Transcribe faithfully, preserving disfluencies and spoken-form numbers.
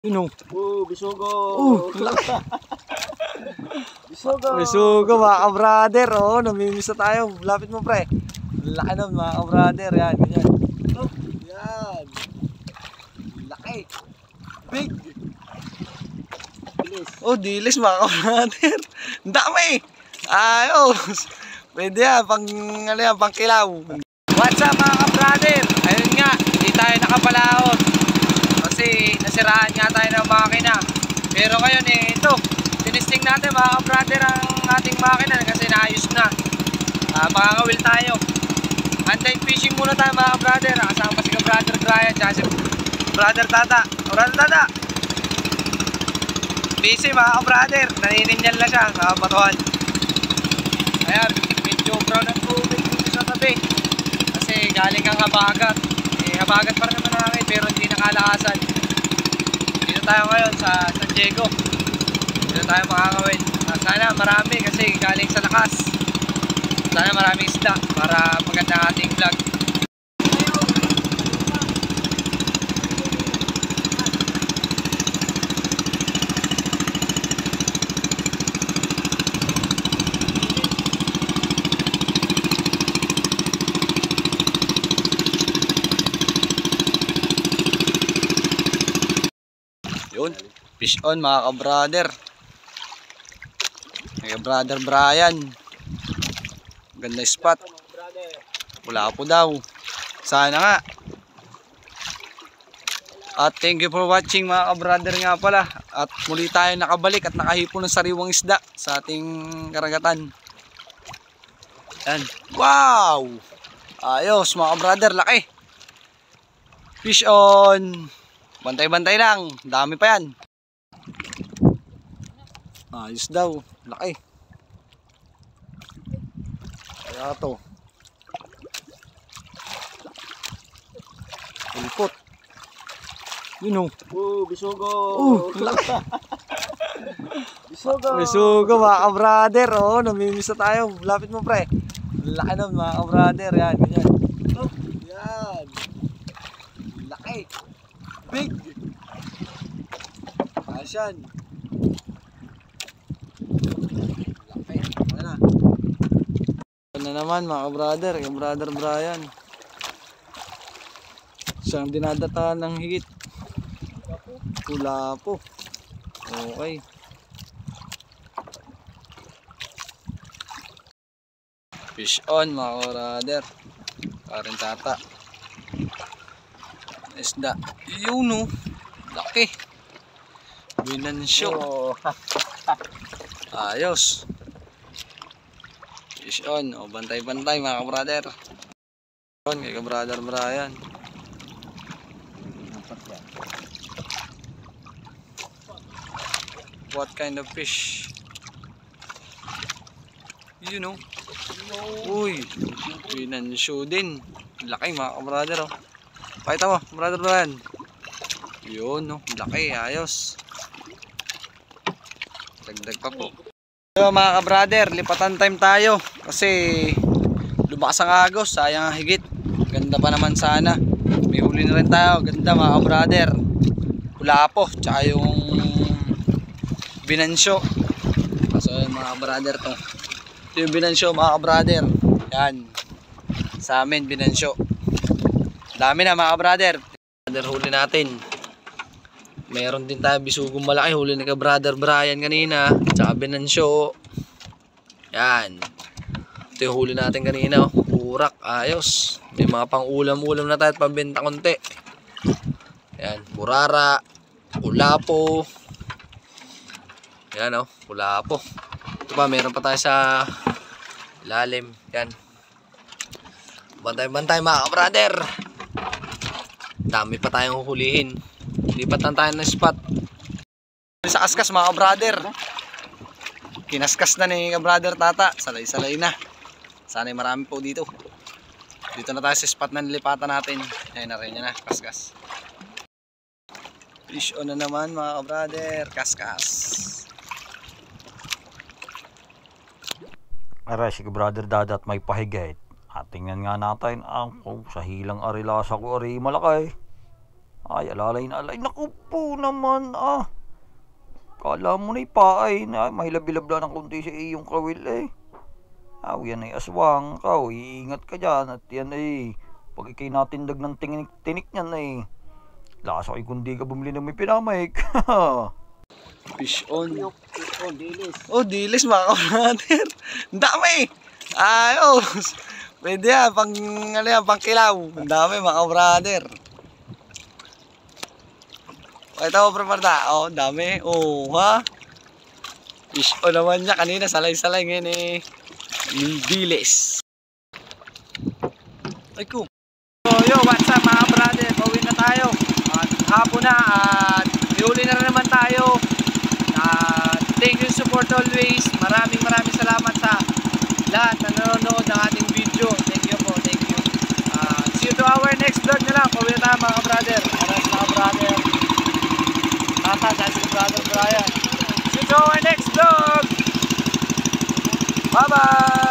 Yun o. Oh, bisugo. Oh, laki. Bisugo. Bisugo mga ka-brother. Oh, namimiss na tayo. Lapit mo pre. Laki nun mga ka-brother. Yan, ganyan. Oh, yan. Laki. Big. Bilis. Oh, dilis mga ka-brother. Ang dami. Ayos. Pwede yan. Pang, ano yan, pang kilaw. What's up mga ka-brother? Ayun nga, hindi tayo nakapalaot. Kasi nasiraan nga tayo ng makina. Pero ngayon eh, ito, tinisting natin mga ka-brother ang ating makina kasi naayos na. uh, Makakawil tayo. Anday fishing muna tayo mga ka-brother. Kasama pa si ka-brother Brian at si brother Tata. Brother Tata, busy mga ka-brother. Nanininyan lang siya sa batuhan. Ayan, medyo brown ang tubig dito sa tabi kasi galing ang habagat. Eh, habagat pa rin naman namin pero hindi nakalakasan. Dito tayo ngayon sa San Diego. Dito tayo makakawin. Sana marami kasi galing sa lakas. Sana maraming isda para maganda ang ating vlog. Yun, fish on mga ka-brother. Mga brother Brian. Ganda spot. Wala po daw. Sana nga. At thank you for watching mga ka-brother nga pala. At muli tayo nakabalik at nakahipon ng sariwang isda sa ating karagatan. Yan. Wow! Ayos mga ka-brother, laki. Fish on. Bantay-bantay lang, dami pa yan. Ayos daw, laki. Kaya to. Ulpot. Yun o. Oh, bisugo. Oh, laki. Bisugo. Bisugo mga ka-brother. Oh, namimiss na tayo. Lapit mo pre. Laki nun mga ka-brother. Yan, ganyan. Oh, yan. Laki. Big. Asyan. Laki. Ano na? Ano na naman mga brother, yung brother Brian. Siyang dinadataan ng higit. Pula po. Okay. Fish on mga brother. Parang Tata. Isda. Yun o. Laki. Binansyo. Oh. Ayos. Fish on. O, bantay-bantay mga ka-brother. On kay ka-brother Brian. What kind of fish? You know. Uy. Binansyo din. Laki mga ka-brother o. Pakita mo, brother Brian. Yun, no, laki, ayos. Dagdag pa po. So mga ka-brother, lipatan time tayo. Kasi lumakas ang agos, sayang ang higit. Ganda pa naman sana. May huli na rin tayo, ganda mga ka-brother. Pula po, tsaka yung binansyo. So yun mga ka-brother to. Ito yung binansyo mga ka-brother. Yan. Sa amin, binansyo. Dami na mga brother. Brother, huli natin. Meron din tayo bisugong malaki. Huli ni ka-brother Brian kanina. Tsaka binansyo. Yan. Ito yung huli natin kanina. Purak. Ayos. May mga pang ulam-ulam na tayo at pambenta konti. Yan. Burara. Ulapo. Yan o. Oh, ulapo. Ito pa. Meron pa tayo sa ilalim. Yan. Bantay-bantay mga brother. Dami pa tayong huhulihin. Lipat lang tayo ng spot. Sa kaskas mga brother. Kinaskas na ni brother Tata. Salay-salay na. Sana'y marami po dito. Dito na tayo sa spot na nilipatan natin. Ayun na rin yan na. Kaskas. Fish on na naman mga brother. Kaskas. Aray, si brother Dada at may pahigay. At tingnan nga natin ang oh, sa hilang arilasa ko ari malaki. Ay, alalay na alay. Naku po naman ah. Kala mo na ipaay na mahilabilab lang ng kunti sa iyong kawil eh. Aw, yan ay aswang. Ikaw, iingat ka dyan. At yan ay, pag ikay natindag ng tinik-tinik niyan ay, lasa ay kundi ka bumili na may pinamik. Fish on. Fish on, dilis. Oh, dilis mga kabrader. Ang dami. Ayos. Pwede yan, pang, ano yan, pang kilaw. Ang dami mga kabrader. Ito mo, preparda. Oh, ang dami. Oh, ha? Fish on naman niya. Kanina, salay-salay. Ngayon eh. Yung dilis. Ay, ko. So, yo, what's up mga brother? Pauwi na tayo. At hapon na. At iuli na rin naman tayo. Uh, thank you support always. Maraming maraming salamat sa lahat na nanonood ng ating video. Thank you po, thank you. Uh, see you to our next vlog na lang. Pauwi na tayo mga brother. Maraming mga brother. Tata, dahil si brother Brian. See you to our next vlog. Bye bye.